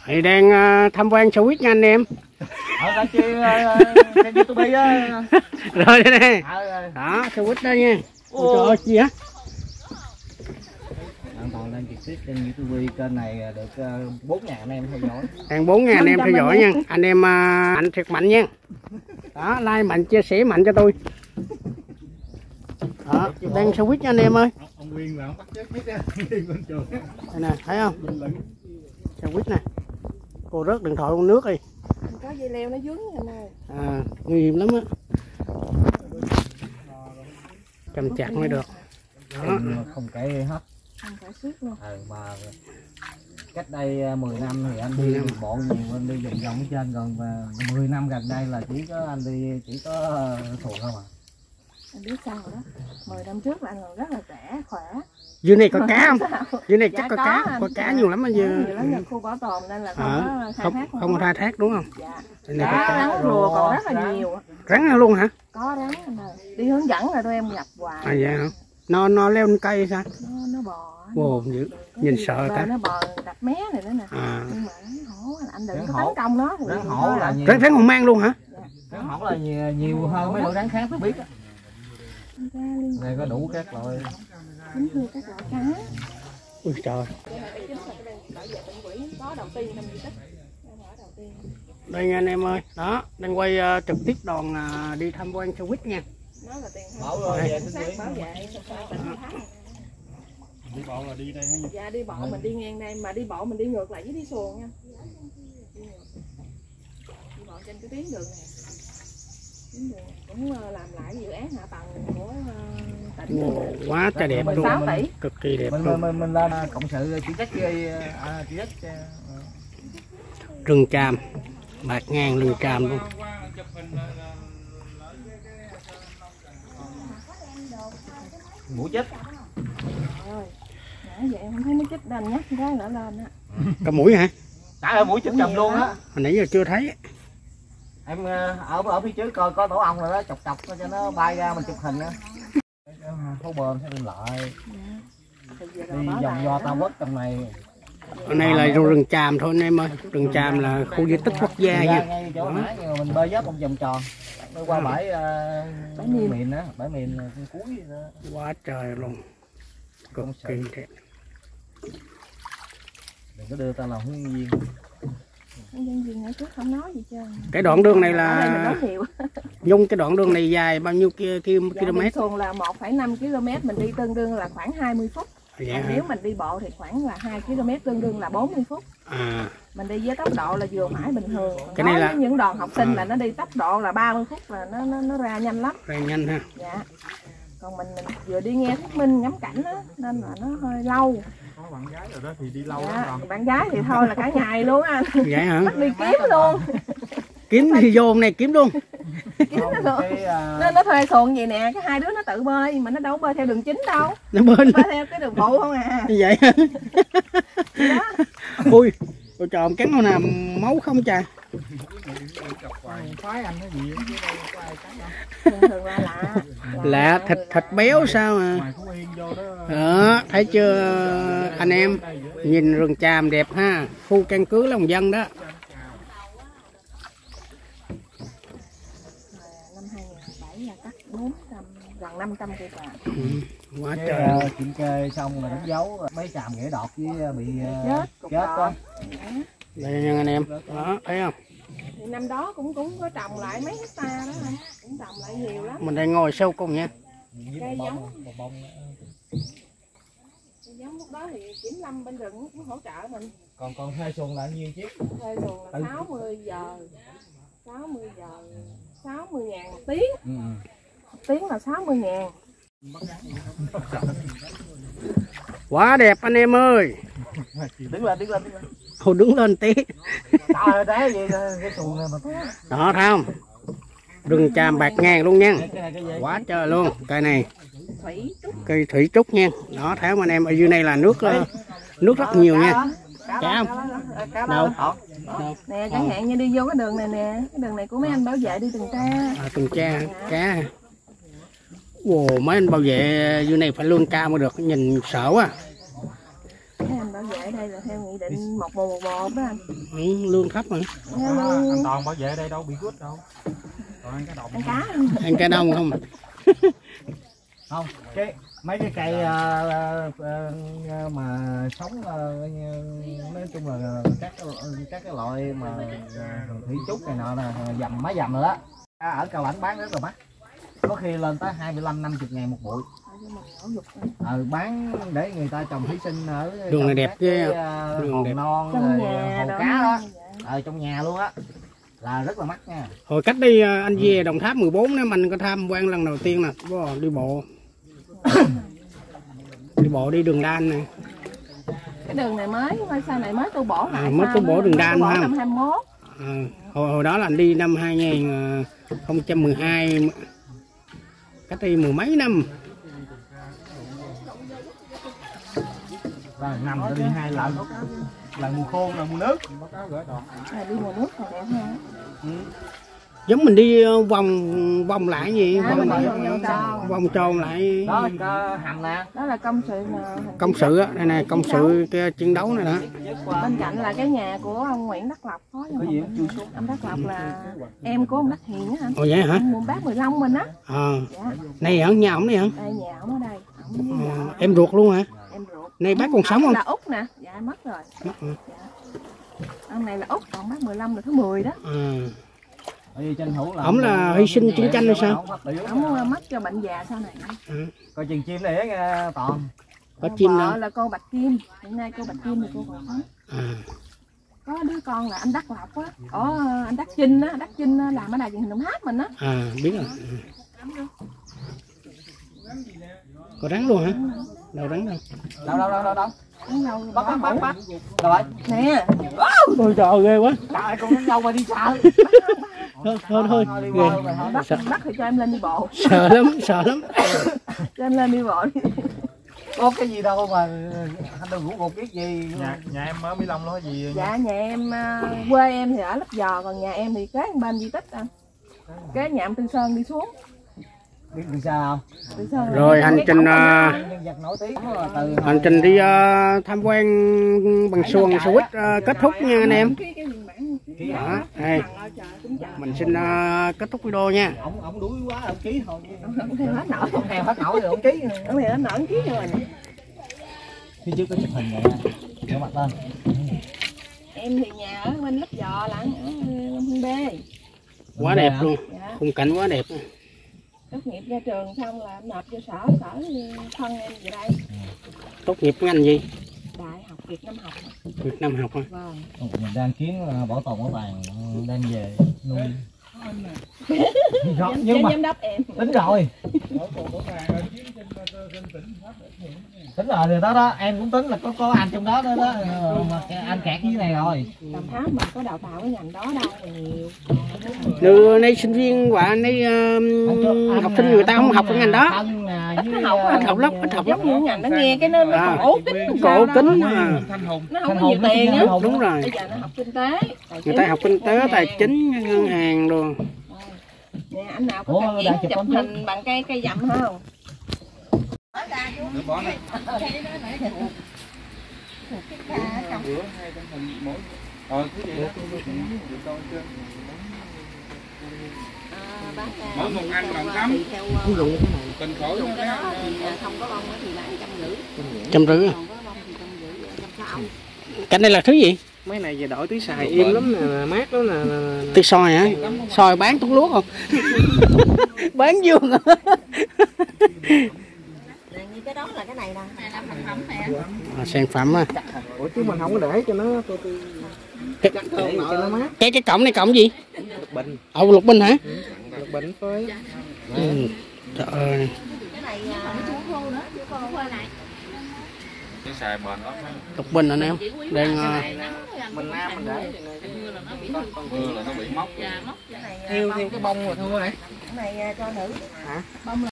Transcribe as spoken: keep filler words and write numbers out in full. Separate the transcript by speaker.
Speaker 1: Thì đang uh, tham quan showbiz nha anh em.
Speaker 2: Ở đây chơi trên YouTube á.
Speaker 1: Rồi đây nè. Đó, showbiz đây nha. Ôi trời ơi, gì á?
Speaker 2: An toàn đang trực tiếp trên YouTube, kênh này được bốn ngàn anh em theo dõi.
Speaker 1: Đang bốn ngàn anh em theo dõi nha. Anh em uh, mạnh thiệt mạnh nha. Đó, like mạnh, chia sẻ mạnh cho tôi. Đó, đang showbiz nha anh em ơi.
Speaker 3: Ông Nguyên là ông bắt chết biết á, bên trường.
Speaker 1: Đây nè, thấy không? Showbiz nè. Cô rớt điện thoại con nước đi.
Speaker 4: Có dây leo nó dướng anh ơi.
Speaker 1: À, nguy hiểm lắm á. Cầm chặt mới được. Đó.
Speaker 2: Không kể hết.
Speaker 4: Không phải suốt luôn.
Speaker 2: Ừ, mà cách đây mười năm thì anh đi bộ nhiều, anh đi vòng vòng ở trên, còn mười năm gần đây là chỉ có anh đi chỉ có thuồng không à.
Speaker 4: Anh biết sao rồi đó. mười năm trước là anh còn rất là trẻ, khỏe.
Speaker 1: Dưới này có cá không? Dưới này chắc
Speaker 4: dạ,
Speaker 1: có, có cá, anh. Có cá nhiều lắm bây giờ.
Speaker 4: Nhiều lắm, là khu bảo tồn nên là không
Speaker 1: à,
Speaker 4: có khai
Speaker 1: không,
Speaker 4: thác.
Speaker 1: Không, không có khai thác đúng không?
Speaker 4: Dạ.
Speaker 1: Đây này
Speaker 4: Cá,
Speaker 1: có cá.
Speaker 4: rắn rùa còn rất là
Speaker 2: rắn.
Speaker 4: nhiều.
Speaker 1: Rắn luôn hả?
Speaker 4: Có rắn anh ơi. Đi hướng dẫn rồi tụi em gặp hoài.
Speaker 1: À dạ hả? Nó nó leo lên cây sao?
Speaker 4: Nó, nó bò.
Speaker 1: Wow, dữ. Nhìn sợ ta.
Speaker 4: Nó bò đập mé này nữa nè.
Speaker 1: À.
Speaker 4: Nhưng mà rắn hổ anh đừng có tấn công nó.
Speaker 2: Rắn hổ là nhiều.
Speaker 1: Rắn rắn hổ mang luôn hả?
Speaker 4: Dạ.
Speaker 2: Rắn hổ là nhiều, nhiều hơn mấy loại rắn khác tôi biết á. Đây có đủ các loại.
Speaker 4: Kính thưa các loại cá.
Speaker 1: Ui trời. Đây nha anh em ơi. Đó, đang quay uh, trực tiếp đoàn uh, đi tham quan showbiz nha.
Speaker 4: Nó là tiền
Speaker 2: Bảo rồi về
Speaker 4: bảo vệ.
Speaker 3: Đi bộ là đi đây hay
Speaker 4: dạ đi bộ mình đi ngang đây, mà đi bộ mình đi ngược lại với đi xuồng nha. Đi, đi bộ trên cái tuyến đường này, tuyến đường này cũng làm lại dự án hạ tầng của tỉnh.
Speaker 1: Wow, quá trời đẹp luôn,
Speaker 4: sáu tỷ.
Speaker 1: cực kỳ đẹp
Speaker 2: mình,
Speaker 1: luôn.
Speaker 2: mình, mình lên cộng sự chỉ trách à, chỉ trách
Speaker 1: Rừng tràm, bạt ngang rừng tràm luôn.
Speaker 2: Mũi chết.
Speaker 4: Rồi, nãy giờ em không thấy nó chích đành nhắc cái nữa lên á.
Speaker 1: Có mũi hả?
Speaker 2: Đã là mũi chết chầm luôn á.
Speaker 1: Hồi nãy giờ chưa thấy.
Speaker 2: Em ở ở phía trước coi có tổ ong rồi đó, chọc chọc cho nó bay ra mình chụp hình á. Phố bơm sẽ lên lại. Đi vòng do Tam Quốc trong này.
Speaker 1: Ở đây là rừng tràm thôi anh em ơi. Rừng tràm là khu di tích quốc gia nha.
Speaker 2: Ngay chỗ nãy nhưng mà mình bơi giáp một vòng tròn. Nó qua bãi uh, bãi miền á, bãi miền cuối đó.
Speaker 1: Quá trời luôn. Cực kỳ đẹp.
Speaker 2: Đừng có đưa ta làm hướng viên.
Speaker 4: Nhân viên ở trước không nói gì trơn.
Speaker 1: Cái đoạn đường này là
Speaker 4: nói nhiều.
Speaker 1: Dung, cái đoạn đường này dài bao nhiêu km?
Speaker 4: Dạ, thường là một phẩy năm ki lô mét, mình đi tương đương là khoảng hai mươi phút.
Speaker 1: Dạ.
Speaker 4: Còn nếu mình đi bộ thì khoảng là hai ki lô mét tương đương là bốn mươi phút.
Speaker 1: À.
Speaker 4: Mình đi với tốc độ là vừa phải bình thường. Còn
Speaker 1: cái này là
Speaker 4: những đoàn học sinh
Speaker 1: à.
Speaker 4: là nó đi tốc độ là ba mươi phút là nó nó nó ra nhanh lắm.
Speaker 1: Ra nhanh ha.
Speaker 4: Dạ. Còn mình, mình vừa đi nghe thuyết minh ngắm cảnh đó, nên là nó hơi lâu.
Speaker 3: có bạn gái rồi đó thì đi lâu
Speaker 4: dạ.
Speaker 3: lắm rồi.
Speaker 4: Bạn gái thì thôi là cả ngày luôn anh.
Speaker 1: Vậy hả?
Speaker 4: Bắt đi kiếm luôn.
Speaker 1: Kiếm thì vô hôm này kiếm luôn.
Speaker 4: Kiếm nó luôn. Nó, nó thuê xuồng vậy nè, cái hai đứa nó tự bơi mà nó đâu bơi theo đường chính đâu.
Speaker 1: Nó bơi,
Speaker 4: bơi theo cái đường phụ không à.
Speaker 1: Như vậy hả? Ui, tôi tròn cắn nào máu không trời.
Speaker 3: Phái anh cái gì chứ đâu có ai cắn đâu.
Speaker 4: Thường thường là lạ.
Speaker 1: Lạ, thịt thịt béo sao mà.
Speaker 3: Ngoài Phú Yên vô đó.
Speaker 1: Đó, thấy chưa anh em, nhìn rừng tràm đẹp ha, khu căn cứ lòng dân đó.
Speaker 4: Năm hai nghìn không trăm lẻ bảy là cắt bốn trăm, gần năm trăm cây tràm.
Speaker 1: Ừ, quá
Speaker 2: cái,
Speaker 1: trời.
Speaker 2: uh, kiểm kê xong rồi đánh dấu mấy tràm nghĩa đọt với bị uh,
Speaker 4: Chết,
Speaker 2: chết đó.
Speaker 1: Đây nha anh em, đó, thấy không?
Speaker 4: Thì năm đó cũng cũng có trồng lại mấy hecta đó anh, cũng trồng lại nhiều lắm.
Speaker 1: Mình đang ngồi sâu cùng nha.
Speaker 4: Cây giống, cây giống lúc đó thì Kiểm Lâm bên rừng cũng hỗ trợ mình.
Speaker 2: Còn còn thuê xuồng là nhiêu chiếc?
Speaker 4: Thuê xuồng là sáu mươi giờ, sáu mươi giờ, sáu mươi ngàn một tiếng.
Speaker 2: Ừ.
Speaker 4: Một tiếng là sáu mươi ngàn.
Speaker 1: Quá đẹp anh em ơi.
Speaker 2: Đứng lên, đứng lên, đứng lên.
Speaker 1: Thôi đứng lên tí.
Speaker 2: Trời đá gì cái xuồng này mà.
Speaker 1: Đó thấy không? Rừng tràm bạt ngàn luôn nha. Quá trời luôn. Cây này
Speaker 4: Thủy trúc.
Speaker 1: cây thủy trúc nha. Đó thấy không anh em, ở dưới này là nước nước rất nhiều nha. Cá không? Đâu? Đâu?
Speaker 4: Nè chẳng hạn như đi vô cái đường này nè, cái đường này của mấy anh bảo vệ đi tuần tra.
Speaker 1: À, tuần tra cá. Wow, mấy anh bảo vệ dưới này phải lương cao mới được, nhìn sợ quá.
Speaker 4: Mấy anh bảo bảo vệ đây là theo nghị định một một một một đó anh.
Speaker 1: Ừ, lương thấp mà.
Speaker 4: Theo
Speaker 3: À,
Speaker 4: lương-
Speaker 3: anh Toàn bảo vệ ở đây đâu bị quýt đâu. Toàn ăn cá đồng.
Speaker 4: ăn cá.
Speaker 1: Ăn cá đông không?
Speaker 2: Không, cái mấy cái cây uh, uh, mà sống uh, nói chung là các các cái loại mà uh, thủy trúc này nọ là dầm mấy dầm rồi đó. À, ở Cao Lãnh bán rất là mắc, có khi lên tới hai mươi lăm năm mươi ngàn một bụi. Ừ, bán để người ta trồng thủy sinh ở
Speaker 1: Đường này đẹp ghê.
Speaker 2: uh,
Speaker 1: Đường
Speaker 2: hồ
Speaker 1: đẹp.
Speaker 2: non
Speaker 4: Trong
Speaker 2: rồi
Speaker 4: nhà
Speaker 2: hồ
Speaker 4: đó.
Speaker 2: cá đó, ở trong nhà luôn á, là rất là mắc nha.
Speaker 1: Hồi cách đi anh về Đồng Tháp mười bốn nếu mình có tham quan lần đầu tiên nè, wow, đi bộ. Đi bộ đi đường đan này.
Speaker 4: Cái đường này mới, sau này mới tu bổ lại.
Speaker 1: À, mới tu bổ đường đan
Speaker 4: phải
Speaker 1: phải
Speaker 4: không?
Speaker 1: không?
Speaker 4: Năm hai mươi mốt.
Speaker 1: À, hồi, hồi đó là anh đi năm hai không một hai, cách đi mười mấy năm.
Speaker 2: Và nằm ta đi hai lần, lần mùa khô là mùa nước.
Speaker 4: À, đi mùa nước còn đẹp hơn.
Speaker 1: Giống mình đi vòng vòng lại gì,
Speaker 4: À,
Speaker 1: vòng
Speaker 4: mình
Speaker 1: lại,
Speaker 4: đi vòng vòng tròn.
Speaker 1: vòng tròn lại.
Speaker 2: Đó có hầm nè.
Speaker 4: Đó là công sự mà
Speaker 1: Công sự á, đây này công sự cái chiến đấu này đó.
Speaker 4: bên cạnh là cái nhà của ông Nguyễn Đắc Lộc phó
Speaker 2: Có gì không?
Speaker 4: ông Đắc Lộc là em của ông Đắc Hiền á anh.
Speaker 1: Ồ vậy hả?
Speaker 4: Ông buôn bác Mười Long mình á.
Speaker 1: À,
Speaker 4: Dạ.
Speaker 1: này ở nhà ổng này hả?
Speaker 4: Đây nhà ổng ở đây. Ổng với
Speaker 1: À,
Speaker 4: vợ,
Speaker 1: em ruột luôn hả?
Speaker 4: em ruột.
Speaker 1: Này bác còn sống không?
Speaker 4: Là Út nè. Dạ mất rồi.
Speaker 1: Mất hả?
Speaker 4: Ông này là Út, còn bác Mười Long là thứ mười đó.
Speaker 1: À,
Speaker 2: Tranh thủ là
Speaker 1: ổng là hy sinh chiến tranh hay sao?
Speaker 4: Ổng mất cho bệnh già sau này.
Speaker 1: À,
Speaker 2: Coi chừng chim để nghe Toàn.
Speaker 1: có chim
Speaker 4: Vợ
Speaker 1: đâu?
Speaker 4: là cô Bạch Kim. Hiện nay cô Bạch Kim thì cô còn sống.
Speaker 1: À,
Speaker 4: Có đứa con là anh Đắc Lộc á, ở anh Đắc Chinh á, Đắc Chinh á, làm ở đài truyền hình Đồng Tháp mình á.
Speaker 1: à biết rồi. Có rắn luôn hả? Đâu rắn đâu?
Speaker 2: Đâu đâu đâu đâu đâu.
Speaker 4: Ăn đâu
Speaker 2: Bắt bắt bắt bắt.
Speaker 4: bắt.
Speaker 2: Rồi.
Speaker 4: Nè.
Speaker 1: Ôi trời ghê quá.
Speaker 2: Trời con đánh nhau mà đi xa.
Speaker 1: Thôi thôi thôi.
Speaker 2: Thôi đi
Speaker 1: Ghê.
Speaker 2: qua rồi thôi.
Speaker 4: Bắt bắt thì cho em lên đi bộ.
Speaker 1: Sợ lắm, sợ lắm.
Speaker 4: Cho em lên đi bộ đi.
Speaker 2: Có cái gì đâu mà anh đừng ngủ một cái gì.
Speaker 3: Nhà nhà em ở Mỹ Long đó gì?
Speaker 4: Dạ nhà em à, quê em thì ở Lấp Vò, còn nhà em thì kế bên di tích anh. Kế nhà em Tư Sơn đi xuống.
Speaker 2: Biết từ sao
Speaker 4: Tư Sơn.
Speaker 1: Rồi hành trình uh,
Speaker 2: nhân vật nổi tiếng đó là từ
Speaker 1: hành trình đi uh, tham quan bằng xuồng xe buýt uh, kết thúc nha anh em. Đó, đây. Mình xin uh, kết thúc video nha.
Speaker 2: ổng ổng đuối quá ổng ký thôi.
Speaker 4: Không theo hết nổi.
Speaker 2: Không theo hết nổi rồi ổng ký.
Speaker 4: Không theo hết nổi ký cho mình.
Speaker 2: Phía trước có chụp hình nè. Kéo mặt lên.
Speaker 4: Em thì nhà ở bên Lấp Vò là ở Long Hương B.
Speaker 1: Quá đẹp luôn,
Speaker 4: Dạ.
Speaker 1: khung cảnh quá đẹp.
Speaker 4: Tốt nghiệp ra trường xong là nộp cho sở sở thân em về đây.
Speaker 1: Tốt nghiệp ngành gì?
Speaker 4: Đại học Việt Nam học.
Speaker 1: Việt Nam học hả?
Speaker 4: Vâng.
Speaker 2: Mình đang kiến bảo tồn bảo tàng đem về nuôi.
Speaker 4: Giám,
Speaker 2: Nhưng mà
Speaker 4: giám đốc em.
Speaker 2: tính rồi. Tính rồi thì đó đó em cũng tính là có có anh trong đó đó đó mà anh kẹt như này rồi.
Speaker 4: Đồng Tháp mà có đào tạo cái ngành đó đâu mà nhiều.
Speaker 1: Nếu nay sinh viên và nay uh, học sinh người ta không học cái ngành đó.
Speaker 4: Ít học
Speaker 1: Ít học lắm, ít học lắm.
Speaker 4: Giống như ngành nó nghe cái nó
Speaker 1: À,
Speaker 4: cổ kính làm
Speaker 1: cổ
Speaker 4: sao đó.
Speaker 1: kính
Speaker 3: Nó
Speaker 1: à.
Speaker 3: Thanh Hùng.
Speaker 4: Nó không có nhiều tiền á.
Speaker 1: Đúng rồi.
Speaker 4: Bây giờ nó học kinh tế. tài
Speaker 1: Người ta
Speaker 4: chính,
Speaker 1: học kinh tế,
Speaker 4: ngân
Speaker 1: tài
Speaker 4: hàng.
Speaker 1: chính, ngân hàng rồi.
Speaker 4: Nè anh nào có
Speaker 2: Ủa,
Speaker 4: cần
Speaker 2: đang
Speaker 4: diễn
Speaker 2: chụp
Speaker 4: chụp
Speaker 2: tấm
Speaker 4: hình bằng cây cây dầm không?
Speaker 3: Nó bỏ này. Ờ, cái gì đó. Được con chưa? Mỗi một anh bằng tấm.
Speaker 1: Ví dụ
Speaker 3: Tình khổ trong cái.
Speaker 4: Không có bông thì là anh trăm rưỡi.
Speaker 1: trăm rưỡi.
Speaker 4: Còn có bông thì trăm rưỡi, trăm sáu.
Speaker 1: Cái này là thứ gì?
Speaker 5: Mấy này về đổi túi xài im lắm nè, mát lắm nè.
Speaker 1: Tí soi hả? Soi bán thuốc lúa không? Bán dương hả?
Speaker 4: Như cái đó là cái này nè. Này là sản phẩm nè.
Speaker 1: À, sản phẩm á.
Speaker 5: Ủa chứ mình không có để cho nó tôi, tôi...
Speaker 1: Cái,
Speaker 5: để cho nó mát.
Speaker 1: cái cái cổng này cổng gì?
Speaker 5: Lục bình.
Speaker 1: Ồ, lục bình hả?
Speaker 5: Lục bình phơi.
Speaker 1: Ừ. Trời ơi.
Speaker 4: Cái này nó chú khô nữa, chú khô phơi lại.
Speaker 3: Cái xài bền lắm.
Speaker 1: Lục bình anh em. Đang uh,
Speaker 5: Mình nam mình để.
Speaker 3: Con mưa là nó bị móc.
Speaker 5: Theo theo cái bông rồi thôi này.
Speaker 4: Cái này cho nữ.
Speaker 5: Hả?
Speaker 4: Bông